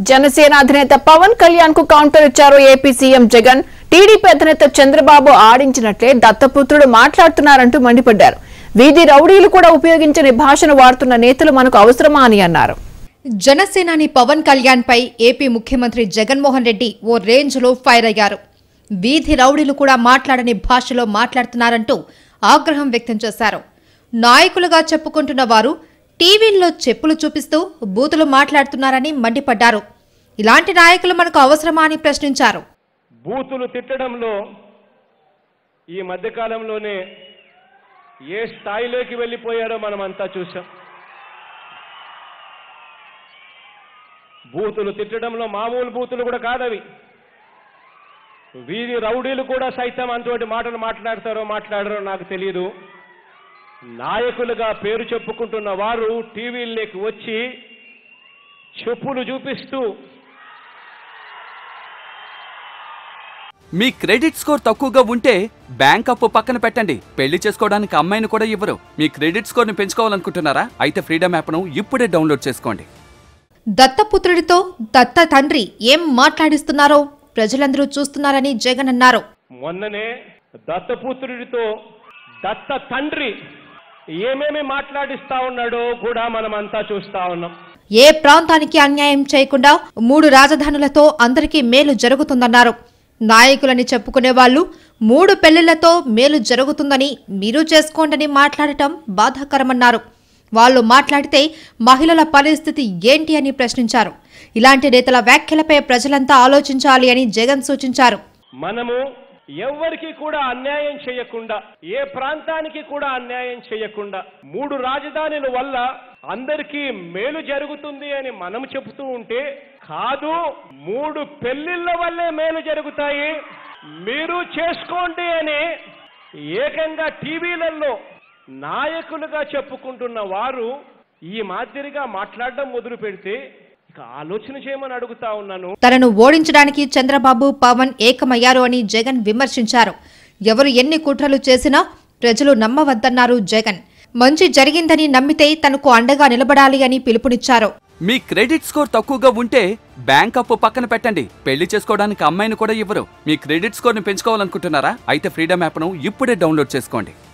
జనసేన అధినేత పవన్ కళ్యాణ్ కు కౌంటర్ ఇచ్చారు ఏపీ సీఎం జగన్. టీడీపీ అధినేత చంద్రబాబు ఆడించినట్లే దత్తపుత్రుడు మాట్లాడుతున్నారంటూ మండిపడ్డారు. వీధి రౌడీలు కూడా ఉపయోగించని భాషను వాడుతున్న నేతలు మనకు అవసరమా అని అన్నారు. జనసేనాని పవన్ కళ్యాణ్ పై ఏపీ ముఖ్యమంత్రి జగన్మోహన్ రెడ్డి ఓ రేంజ్ లో ఫైర్ అయ్యారు. వీధి రౌడీలు కూడా మాట్లాడని భాషలో మాట్లాడుతున్నారంటూ ఆగ్రహం వ్యక్తం చేశారు. నాయకులుగా చెప్పుకుంటున్న వారు టీవీల్లో చెప్పులు చూపిస్తూ బూతులు మాట్లాడుతున్నారని మండిపడ్డారు. ఇలాంటి నాయకులు మనకు అవసరమా అని ప్రశ్నించారు. బూతులు తిట్టడంలో ఈ మధ్యకాలంలోనే ఏ స్థాయిలోకి వెళ్ళిపోయారో మనమంతా చూసాం. బూతులు తిట్టడంలో మామూలు బూతులు కూడా కాదవి. వీధి రౌడీలు కూడా సైతం అంతటి మాటలు మాట్లాడరో నాకు తెలియదు. నాయకులుగా పేరు చెప్పుకుంటున్న వారు టీవీల్లోకి వచ్చి చెప్పులు చూపిస్తూ మీ క్రెడిట్ స్కోర్ తక్కువగా ఉంటే బ్యాంక్ అప్పు పక్కన పెట్టండి. పెళ్లి చేసుకోవడానికి అమ్మాయిని కూడా ఇవ్వరు. మీ క్రెడిట్ స్కోర్ ని పెంచుకోవాలనుకుంటున్నారా? అయితే ఫ్రీడమ్ యాప్ ను ఇప్పుడే డౌన్లోడ్ చేసుకోండి. దత్తపుత్రుడితో దత్త తండ్రి ఏం మాట్లాడిస్తున్నారో ప్రజలందరూ చూస్తున్నారని జగన్ అన్నారు. మొన్ననే దత్తపుత్రుడితో దత్త తండ్రి ఏమేమి మాట్లాడిస్తా ఉన్నాడో కూడా మనమంతా చూస్తా ఉన్నాం. ఏ ప్రాంతానికి అన్యాయం చేయకుండా 3 రాజధానులతో అందరికీ మేలు జరుగుతుందన్నారు. నాయకులని చెప్పుకునే వాళ్ళు 3 పెళ్లిళ్లతో మేలు జరుగుతుందని మీరు చేసుకోండని మాట్లాడటం బాధాకరమన్నారు. వాళ్ళు మాట్లాడితే మహిళల పరిస్థితి ఏంటి అని ప్రశ్నించారు. ఇలాంటి నేతల వ్యాఖ్యలపై ప్రజలంతా ఆలోచించాలి అని జగన్ సూచించారు. మనము ఎవరికి కూడా అన్యాయం చేయకుండా, ఏ ప్రాంతానికి కూడా అన్యాయం చేయకుండా 3 రాజధానుల వల్ల అందరికీ మేలు జరుగుతుంది అని మనం చెబుతూ ఉంటే, కాదు 3 పెళ్లిళ్ల వల్లే మేలు జరుగుతాయి, మీరు చేసుకోండి అని ఏకంగా టీవీలలో నాయకులుగా చెప్పుకుంటున్న వారు ఈ మాదిరిగా మాట్లాడడం మొదలు పెడితే ఇక ఆలోచన చేయమని అడుగుతా ఉన్నాను. తనను ఓడించడానికి చంద్రబాబు పవన్ ఏకమయ్యారు అని జగన్ విమర్శించారు. ఎవరు ఎన్ని కుట్రలు చేసినా ప్రజలు నమ్మవద్దన్నారు జగన్. మంచి జరిగిందని నమ్మితే తనకు అండగా నిలబడాలి అని పిలుపునిచ్చారు. మీ క్రెడిట్ స్కోర్ తక్కువగా ఉంటే బ్యాంక్ అప్పు పక్కన పెట్టండి. పెళ్లి చేసుకోవడానికి అమ్మాయిని కూడా ఇవ్వరు. మీ క్రెడిట్ స్కోర్ ని పెంచుకోవాలనుకుంటున్నారా? అయితే ఫ్రీడమ్ యాప్ ను ఇప్పుడే డౌన్లోడ్ చేసుకోండి.